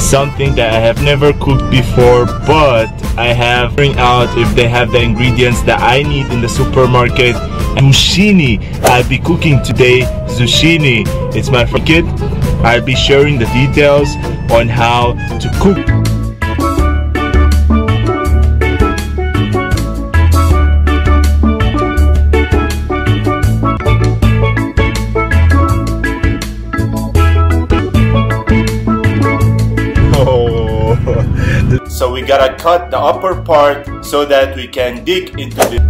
something that I have never cooked before, but I have figured out if they have the ingredients that I need in the supermarket. Zucchini. I'll be cooking today zucchini. It's my first kit. I'll be sharing the details on how to cook. So we gotta cut the upper part so that we can dig into the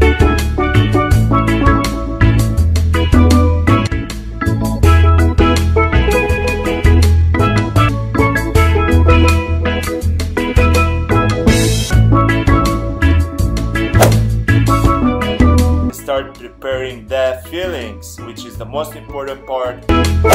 start preparing the fillings, which is the most important part.